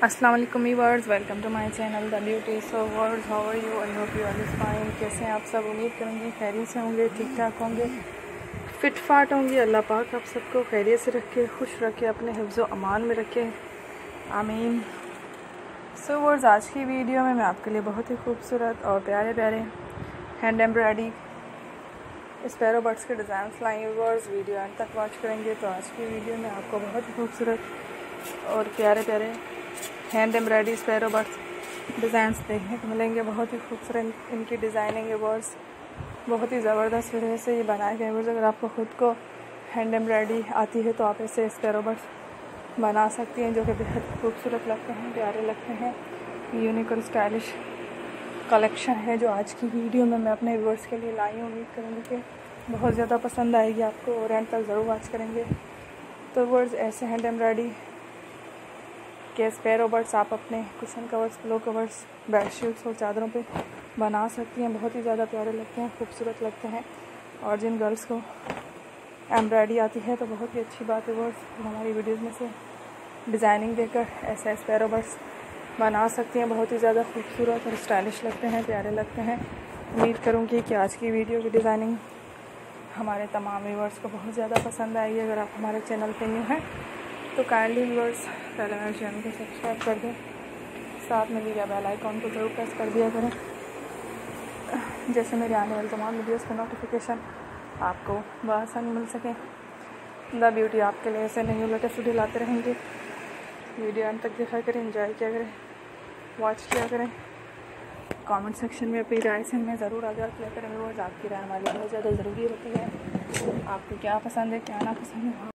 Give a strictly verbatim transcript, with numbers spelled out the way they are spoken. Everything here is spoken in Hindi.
अस्सलाम वालेकुम viewers, welcome to my channel the beauty so words. How are you? I hope you are is fine. कैसे हैं आप सब? उम्मीद करूँगी खैरियत से होंगे, ठीक ठाक होंगे, फिट फाट होंगे। अल्लाह पाक आप सबको खैरियत से रखे, खुश रखे, अपने हिफ्ज़ व अमान में रखे, आमीन। सो वर्ड्स, आज की वीडियो में मैं आपके लिए बहुत ही खूबसूरत और प्यारे प्यारे हैंड एम्ब्रॉयडरी स्पैरो बर्ड्स के डिज़ाइन लाई वर्ड्स। वीडियो एंड तक वॉच करेंगे तो आज की वीडियो में आपको बहुत ही खूबसूरत और प्यारे प्यारे hand embroidery sparrow birds designs देखने को मिलेंगे। बहुत ही खूबसूरत इनकी डिज़ाइनिंग है वर्ड्स, बहुत ही ज़बरदस्त वीडियो से ये बनाए गए वर्ड्स। अगर आपको ख़ुद को हैंड एम्ब्रॉयडरी आती है तो आप ऐसे स्पैरो बर्ड्स बना सकती हैं, जो कि बेहद खूबसूरत लगते हैं, प्यारे लगते हैं। यूनिक और स्टाइलिश कलेक्शन है जो आज की वीडियो में मैं अपने व्यूअर्स के लिए लाई हूँ। उम्मीद करूँगी कि बहुत ज़्यादा पसंद आएगी आपको और एंड तक ज़रूर वॉच करेंगे। तो वर्ड्स, ऐसे हैंड एम्ब्रॉयडरी के स्पैरो बर्ड्स आप अपने cushion covers, pillow covers, bedsheets और चादरों पे बना सकती हैं। बहुत ही ज़्यादा प्यारे लगते हैं, खूबसूरत लगते हैं। और जिन गर्ल्स को एम्ब्रॉयडरी आती है तो बहुत ही अच्छी बात है वर्ड्स, हमारी वीडियोज़ में से डिज़ाइनिंग देकर ऐसे स्पैरो बर्ड्स बना सकती हैं। बहुत ही ज़्यादा खूबसूरत और स्टाइलिश लगते हैं, प्यारे लगते हैं। उम्मीद करूँगी कि आज की वीडियो की डिज़ाइनिंग हमारे तमाम व्यूअर्स को बहुत ज़्यादा पसंद आएगी। अगर आप हमारे चैनल पर न्यू हैं तो काइंडली व्यूअर्स पहले मेरे चैनल को सब्सक्राइब कर दें, साथ में दिया बेल आइकॉन को जरूर प्रेस कर दिया करें, जैसे मेरे आने वाले तमाम वीडियोस का नोटिफिकेशन आपको बआसानी मिल सके। द ब्यूटी आपके लिए ऐसे न्यू लेटेस्ट वीडियो लाते रहेंगे। वीडियो अंत तक देखा करें, एंजॉय किया करें, वॉच किया करें। कमेंट सेक्शन में अपनी राय से हमें ज़रूर आगाह किया करें। व्यूअर्स, आपकी राय हमारे लिए बहुत ज़्यादा ज़रूरी होती है। आपको क्या पसंद है, क्या ना पसंद है।